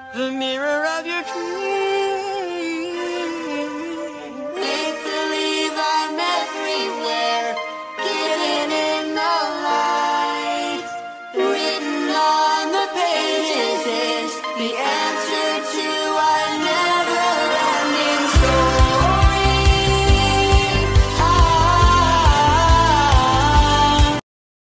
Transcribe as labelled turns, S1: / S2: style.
S1: the mirror of your dreams. Make believe I'm everywhere, getting in the light. Written on the pages is the end.